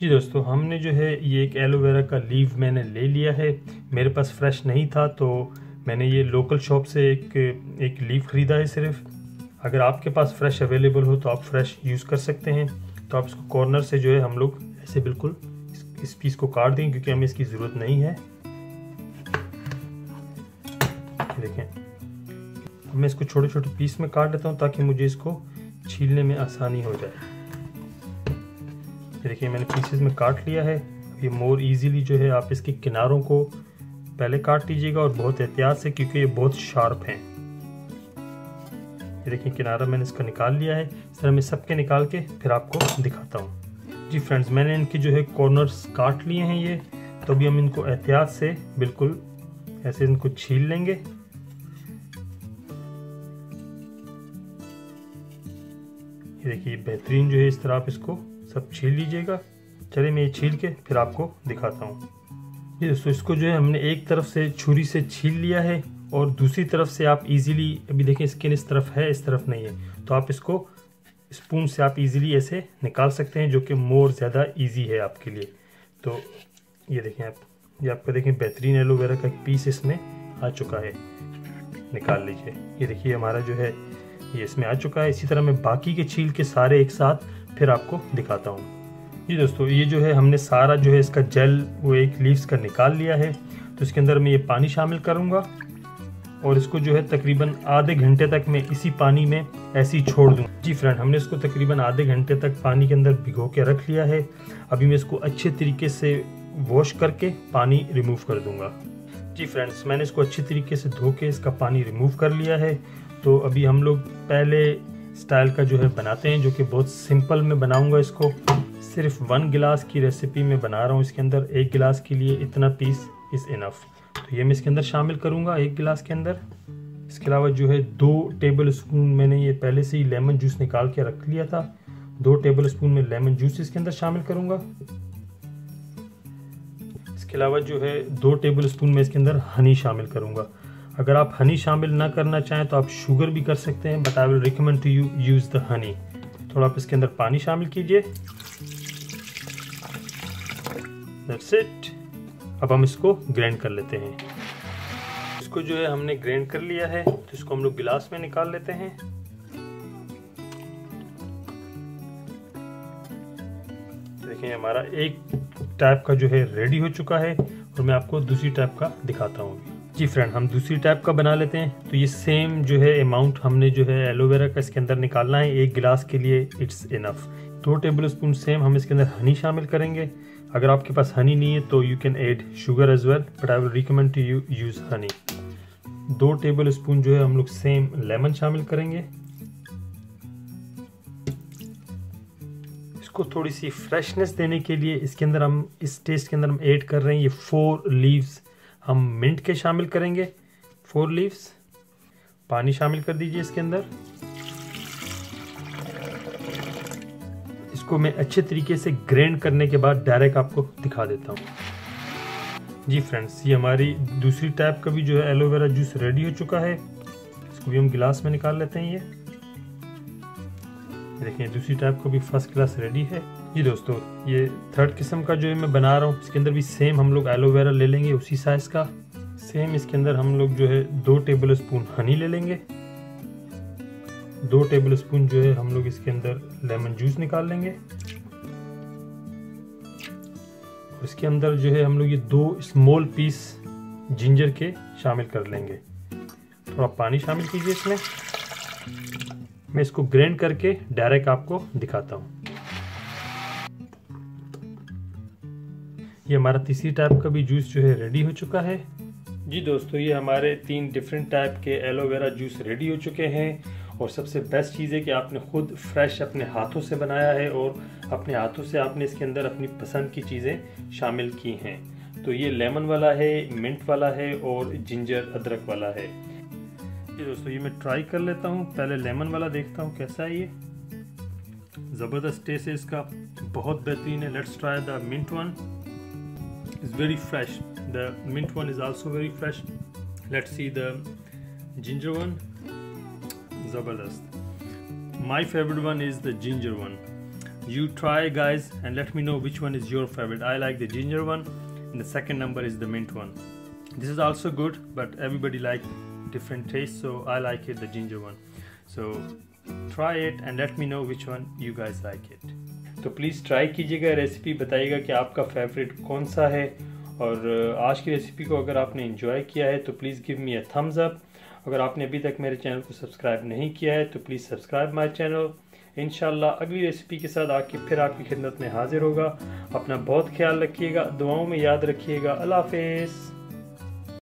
जी दोस्तों, हमने जो है ये एक एलोवेरा का लीव मैंने ले लिया है। मेरे पास फ्रेश नहीं था तो मैंने ये लोकल शॉप से एक लीव ख़रीदा है सिर्फ। अगर आपके पास फ्रेश अवेलेबल हो तो आप फ्रेश यूज़ कर सकते हैं। तो आप इसको कॉर्नर से जो है हम लोग ऐसे बिल्कुल इस पीस को काट देंगे क्योंकि हमें इसकी ज़रूरत नहीं है। देखें, मैं इसको छोटे छोटे पीस में काट लेता हूँ ताकि मुझे इसको छीलने में आसानी हो जाए। देखिए, मैंने पीसेस में काट लिया है। ये मोर इजीली जो है आप इसके किनारों को पहले काट लीजिएगा और बहुत एहतियात से, क्योंकि ये बहुत शार्प हैं। ये देखिए, किनारा मैंने इसका निकाल लिया है। इस तरह मैं सबके निकाल के फिर आपको दिखाता हूँ। जी फ्रेंड्स, मैंने इनकी जो है कॉर्नर्स काट लिए हैं ये। तो अभी हम इनको एहतियात से बिल्कुल ऐसे इनको छील लेंगे। ये देखिए, बेहतरीन जो है इस तरह आप इसको सब छील लीजिएगा। चलिए मैं ये छील के फिर आपको दिखाता हूँ। ये दोस्तों, इसको जो है हमने एक तरफ से छुरी से छील लिया है और दूसरी तरफ से आप इजीली, अभी देखें स्किन इस तरफ है, इस तरफ नहीं है, तो आप इसको स्पून से आप इजीली ऐसे निकाल सकते हैं, जो कि मोर ज़्यादा इजी है आपके लिए। तो ये देखें आप, ये आपको देखें बेहतरीन एलोवेरा का एक पीस इसमें आ चुका है। निकाल लीजिए। ये देखिए हमारा जो है ये इसमें आ चुका है। इसी तरह मैं बाकी के छील के सारे एक साथ फिर आपको दिखाता हूँ। जी दोस्तों, ये जो है हमने सारा जो है इसका जेल वो एक लीव्स का निकाल लिया है। तो इसके अंदर मैं ये पानी शामिल करूँगा और इसको जो है तकरीबन आधे घंटे तक मैं इसी पानी में ऐसे ही छोड़ दूँ। जी फ्रेंड, हमने इसको तकरीबन आधे घंटे तक पानी के अंदर भिगो के रख लिया है। अभी मैं इसको अच्छे तरीके से वॉश करके पानी रिमूव कर दूँगा। जी फ्रेंड्स, मैंने इसको अच्छी तरीके से धो के इसका पानी रिमूव कर लिया है। तो अभी हम लोग पहले स्टाइल का जो है बनाते हैं, जो कि बहुत सिंपल में बनाऊंगा। इसको सिर्फ 1 गिलास की रेसिपी में बना रहा हूँ। इसके अंदर 1 गिलास के लिए इतना पीस इज़ इनफ। तो ये मैं इसके अंदर शामिल करूँगा 1 गिलास के अंदर। इसके अलावा जो है 2 टेबल स्पून मैंने ये पहले से ही लेमन जूस निकाल के रख लिया था। 2 टेबल स्पून में लेमन जूस इसके अंदर शामिल करूँगा। इसके अलावा जो है 2 टेबल स्पून में इसके अंदर हनी शामिल करूँगा। अगर आप हनी शामिल ना करना चाहें तो आप शुगर भी कर सकते हैं, but I will recommend to you use the honey. थोड़ा आप इसके अंदर पानी शामिल कीजिए। That's it. अब हम इसको ग्राइंड कर लेते हैं। इसको जो है हमने ग्राइंड कर लिया है, तो इसको हम लोग गिलास में निकाल लेते हैं। देखिए, हमारा एक टाइप का जो है रेडी हो चुका है और मैं आपको दूसरी टाइप का दिखाता हूँ। जी फ्रेंड, हम दूसरी टाइप का बना लेते हैं। तो ये सेम जो है अमाउंट हमने जो है एलोवेरा का इसके अंदर निकालना है। 1 गिलास के लिए it's enough. 2 tablespoon same हम इसके अंदर हनी शामिल करेंगे। अगर आपके पास हनी नहीं है तो you can add sugar as well, but I will recommend to you use honey. 2 tablespoon जो है हम लोग सेम लेमन शामिल करेंगे। इसको थोड़ी सी फ्रेशनेस देने के लिए इसके अंदर हम इस टेस्ट के अंदर हम ऐड कर रहे हैं ये 4 लीव्स हम मिंट के शामिल करेंगे। 4 लीव्स। पानी शामिल कर दीजिए इसके अंदर। इसको मैं अच्छे तरीके से ग्राइंड करने के बाद डायरेक्ट आपको दिखा देता हूँ। जी फ्रेंड्स, ये हमारी दूसरी टाइप का भी जो है एलोवेरा जूस रेडी हो चुका है। इसको भी हम गिलास में निकाल लेते हैं। ये देखिए, दूसरी टाइप का भी फर्स्ट क्लास रेडी है। जी दोस्तों, ये 3rd किस्म का जो है मैं बना रहा हूँ। इसके अंदर भी सेम हम लोग एलोवेरा ले लेंगे उसी साइज का। सेम इसके अंदर हम लोग जो है 2 टेबल स्पून हनी ले लेंगे। 2 टेबल स्पून जो है हम लोग इसके अंदर लेमन जूस निकाल लेंगे। इसके अंदर जो है हम लोग ये 2 स्मॉल पीस जिंजर के शामिल कर लेंगे। थोड़ा पानी शामिल कीजिए इसमें। मैं इसको ग्राइंड करके डायरेक्ट आपको दिखाता हूँ। ये हमारा तीसरी टाइप का भी जूस जो है रेडी हो चुका है। जी दोस्तों, ये हमारे 3 डिफरेंट टाइप के एलोवेरा जूस रेडी हो चुके हैं। और सबसे बेस्ट चीज़ है कि आपने खुद फ्रेश अपने हाथों से बनाया है और अपने हाथों से आपने इसके अंदर अपनी पसंद की चीज़ें शामिल की हैं। तो ये लेमन वाला है, मिंट वाला है और जिंजर अदरक वाला है। ये दोस्तों, ये मैं ट्राई कर लेता हूँ। पहले लेमन वाला देखता हूँ कैसा है। ये ज़बरदस्त टेस्ट है इसका, बहुत बेहतरीन है। Let's try the mint one. Is very fresh. The mint one is also very fresh. Let's see the ginger one. ज़बरदस्त। My favourite one is the ginger one. You try guys and let me know which one is your favorite. I like the ginger one and the second number is the mint one. This is also good, but everybody like different taste, so I like it the ginger one. So try it and let me know which one you guys like it. तो please try कीजिएगा, recipe बताइएगा कि आपका favourite कौन सा है। और आज की रेसिपी को अगर आपने एंजॉय किया है तो please give me a thumbs up. अगर आपने अभी तक मेरे चैनल को सब्सक्राइब नहीं किया है तो प्लीज़ सब्सक्राइब माय चैनल। इंशाल्लाह अगली रेसिपी के साथ आके फिर आपकी खिदमत में हाजिर होगा। अपना बहुत ख्याल रखिएगा, दुआओं में याद रखिएगा। अल्लाह हाफिज़।